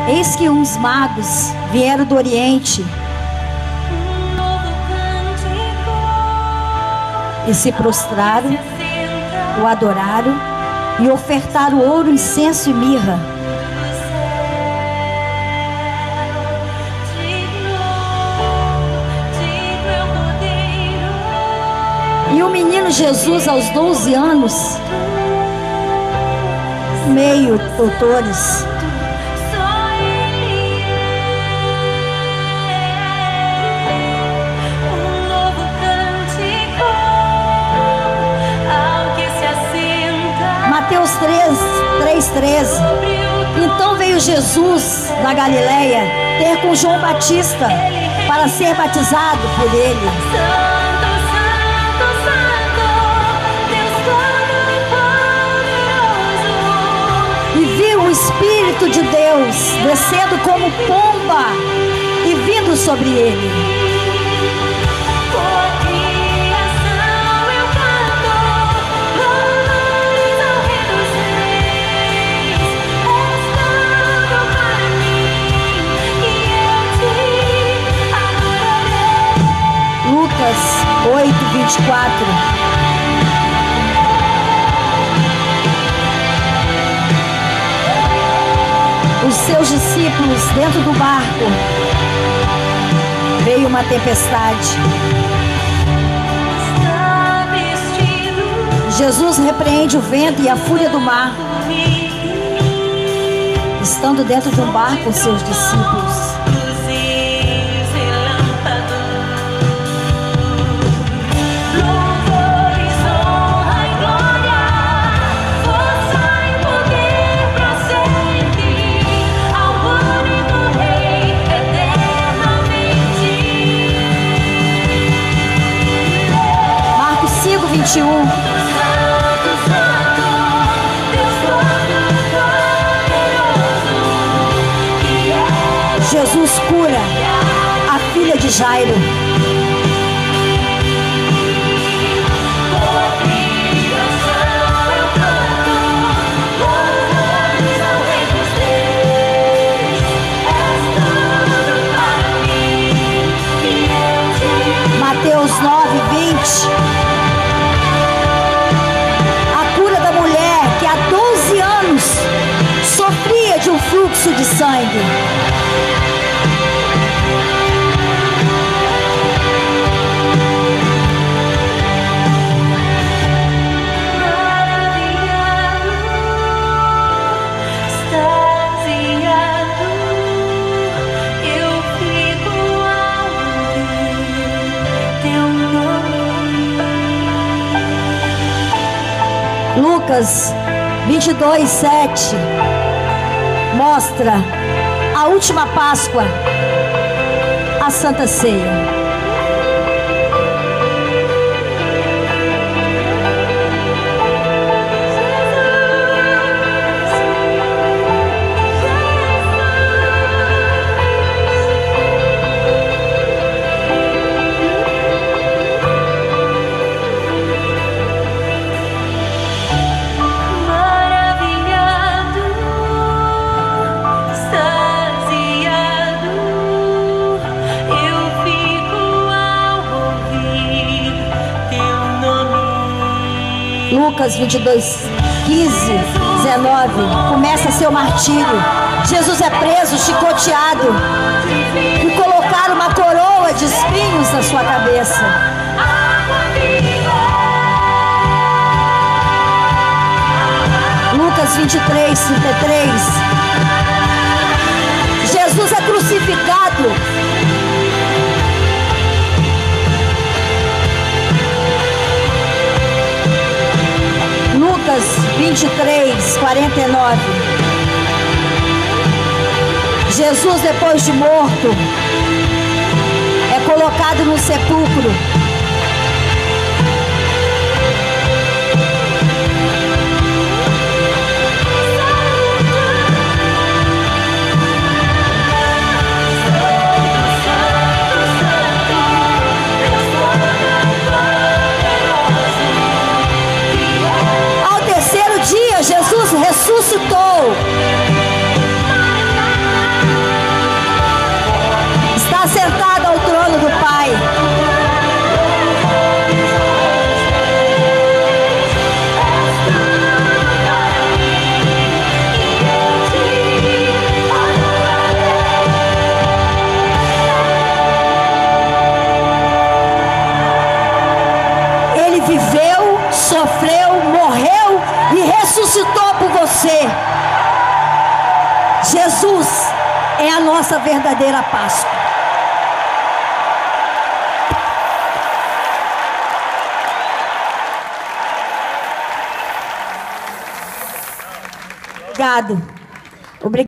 Eis que uns magos vieram do Oriente e se prostraram, o adoraram e ofertaram ouro, incenso e mirra. E o menino Jesus, aos 12 anos, meio doutores, Mateus 3:13. Então veio Jesus da Galileia ter com João Batista para ser batizado por ele. E viu o Espírito de Deus descendo como pomba e vindo sobre ele. Lucas 8:24. Os seus discípulos dentro do barco, veio uma tempestade. Jesus repreende o vento e a fúria do mar, estando dentro de um barco com seus discípulos. Marcos 5:21. Jesus cura a filha de Jairo. Mateus 9:20. A cura da mulher que há 12 anos sofria de um fluxo de sangue. Lucas 22:7 mostra a última Páscoa, a Santa Ceia. Lucas 22:15-19 começa seu martírio. Jesus é preso, chicoteado e colocaram uma coroa de espinhos na sua cabeça. Lucas 23:33. Jesus é crucificado. Lucas 23:49. Jesus, depois de morto, é colocado no sepulcro. Ao terceiro dia, Jesus ressuscitou. sofreu, morreu e ressuscitou por você. Jesus é a nossa verdadeira Páscoa. Obrigado.